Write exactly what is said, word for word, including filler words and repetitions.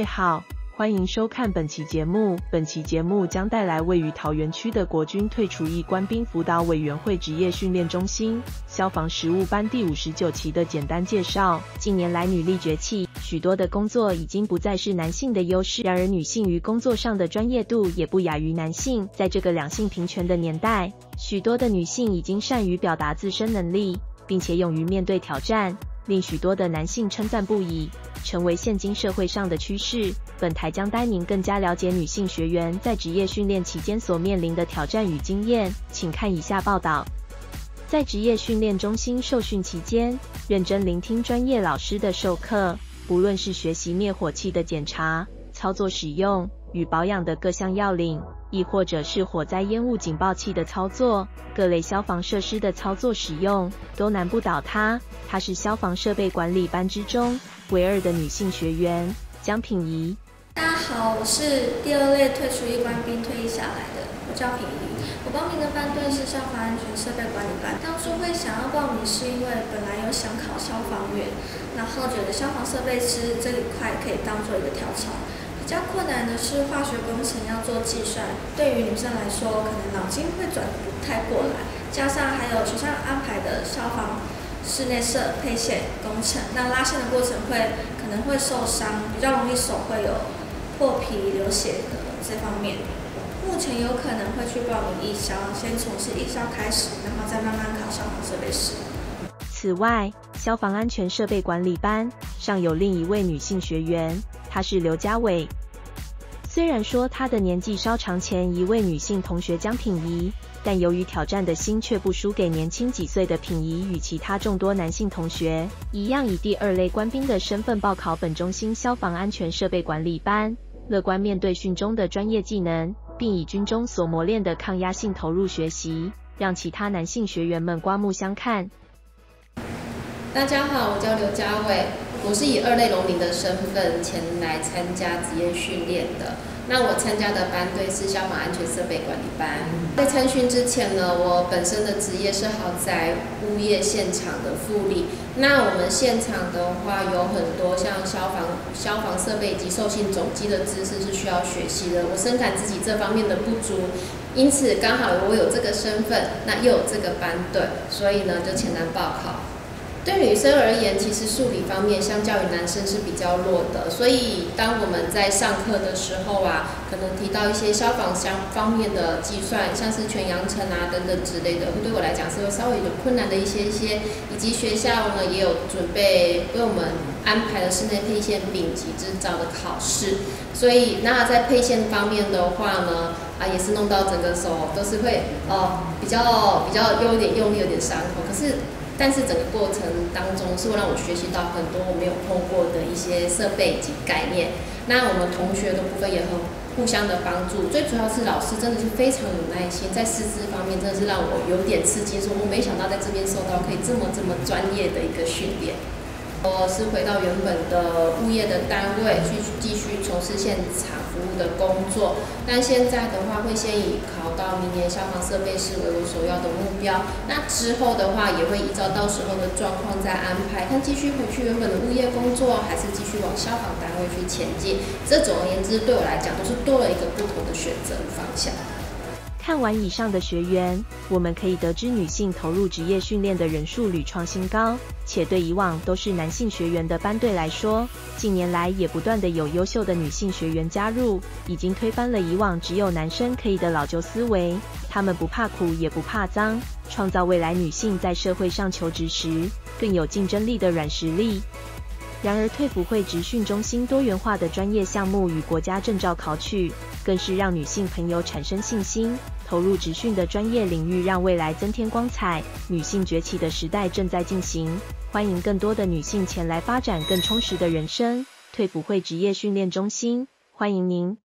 位好，欢迎收看本期节目。本期节目将带来位于桃园区的国军退除役官兵辅导委员会职业训练中心消防实务班第五十九期的简单介绍。近年来女力崛起，许多的工作已经不再是男性的优势，然而女性于工作上的专业度也不亚于男性。在这个两性平权的年代，许多的女性已经善于表达自身能力，并且勇于面对挑战，令许多的男性称赞不已，成为现今社会上的趋势。本台将带您更加了解女性学员在职业训练期间所面临的挑战与经验，请看以下报道。在职业训练中心受训期间，认真聆听专业老师的授课，不论是学习灭火器的检查、操作使用与保养的各项要领，亦或者是火灾烟雾警报器的操作，各类消防设施的操作使用，都难不倒她。她是消防设备管理班之中唯二的女性学员江品仪。 大家好，我是第二类退出役官兵退役下来的，我叫品仪。我报名的班队是消防安全设备管理班。当初会想要报名，是因为本来有想考消防员，然后觉得消防设备师这一块可以当做一个跳槽。比较困难的是化学工程要做计算，对于女生来说，可能脑筋会转不太过来，加上还有学校安排的消防室内设配线工程，那拉线的过程会可能会受伤，比较容易手会有破皮流血的这方面。目前有可能会去报名义消，先从事义消开始，然后再慢慢考消防设备师。 此外，消防安全设备管理班上有另一位女性学员，她是刘家伟。虽然说她的年纪稍长前一位女性同学江品仪，但由于挑战的心却不输给年轻几岁的品仪与其他众多男性同学一样，以第二类官兵的身份报考本中心消防安全设备管理班，乐观面对训中的专业技能，并以军中所磨练的抗压性投入学习，让其他男性学员们刮目相看。 大家好，我叫刘家伟，我是以二类农民的身份前来参加职业训练的。那我参加的班队是消防安全设备管理班。在参训之前呢，我本身的职业是豪宅物业现场的副理。那我们现场的话有很多像消防消防设备以及受信总机的知识是需要学习的。我深感自己这方面的不足，因此刚好我有这个身份，那又有这个班队，所以呢就前来报考。对女生而言，其实数理方面相较于男生是比较弱的，所以当我们在上课的时候啊，可能提到一些消防相方面的计算，像是全扬程啊等等之类的，对我来讲是会稍微有点困难的一些一些，以及学校呢也有准备为我们安排了室内配线丙级执照的考试，所以那在配线方面的话呢，啊也是弄到整个手都是会呃比较比较有点用力，有点伤口，可是。但是整个过程当中是会让我学习到很多我没有碰过的一些设备及概念。那我们同学的部分也很互相的帮助，最主要是老师真的是非常有耐心，在师资方面真的是让我有点吃惊，说我没想到在这边受到可以这么这么专业的一个训练。我是回到原本的物业的单位去继续从事现场服务的工作，但现在的话会先以考到明年消防设备师为我首要的目标。那之后的话也会依照到时候的状况再安排，看继续回去原本的物业工作，还是继续往消防单位去前进。这总而言之，对我来讲都是多了一个不同的选择方向。 看完以上的学员，我们可以得知女性投入职业训练的人数屡创新高，且对以往都是男性学员的班队来说，近年来也不断的有优秀的女性学员加入，已经推翻了以往只有男生可以的老旧思维。他们不怕苦也不怕脏，创造未来女性在社会上求职时更有竞争力的软实力。然而退辅会职训中心多元化的专业项目与国家证照考取，更是让女性朋友产生信心，投入职训的专业领域，让未来增添光彩。女性崛起的时代正在进行，欢迎更多的女性前来发展更充实的人生。退辅会职业训练中心，欢迎您。